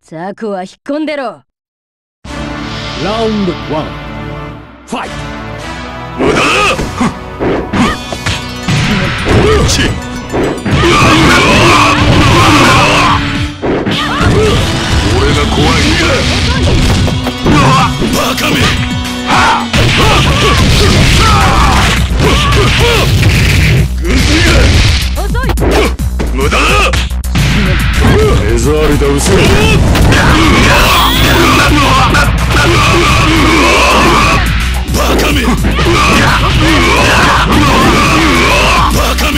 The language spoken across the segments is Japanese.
ザコは引っ込んでろ。 ラウンド1ファイト。 無駄だ。俺が怖いんだ。バカめ。軍隊が遅い。 無駄だ。 目障りだうせろ。 バカめ。バカめ。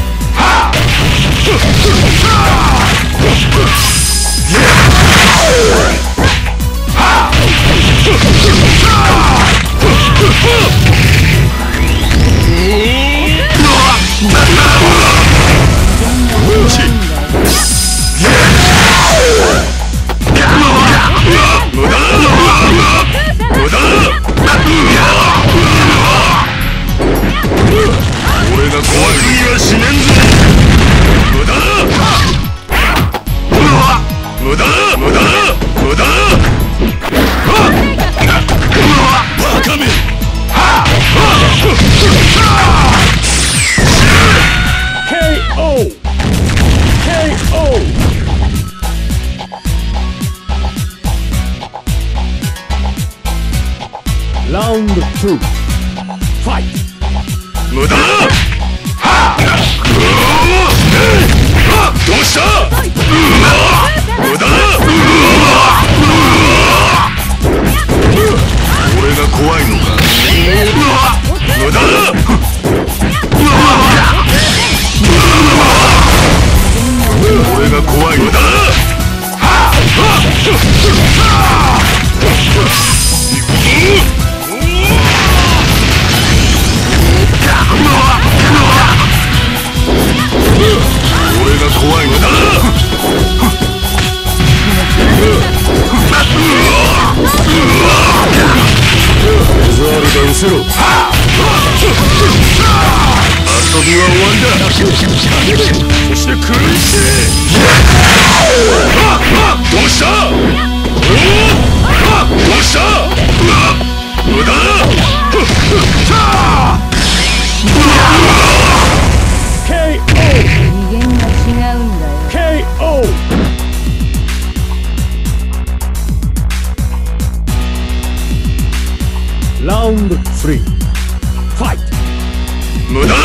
俺が怖くには死ねんぞ。無駄だ。無駄だ。無駄だ。無駄だ。バカめ。 KO KO。ラウンド2ファイト。 無駄だ。どうした。無駄だ。俺が怖いのか。無駄だ。俺が怖いのだ。俺が怖いのだ。 目障りだうせろ。 遊びは終わりだ。そして狂いしてどうした。どうした。無駄だ。 次元が違うんだよ。 KO。 ラウンド3ファイト。 無駄だ。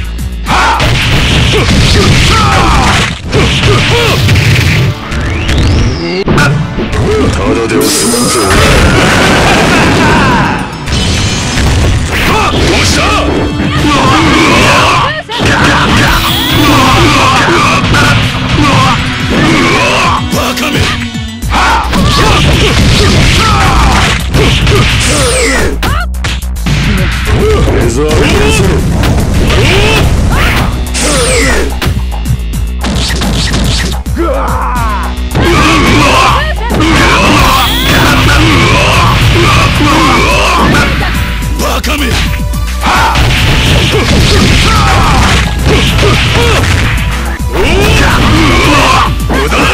ただでは済まんぞ。どうした。バカめ。 目障りだうせろ。 バカめ。無駄だ。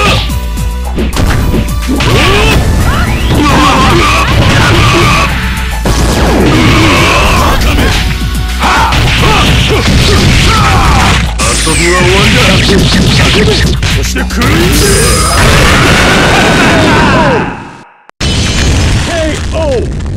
遊びは終わりだ。そして狂い KO。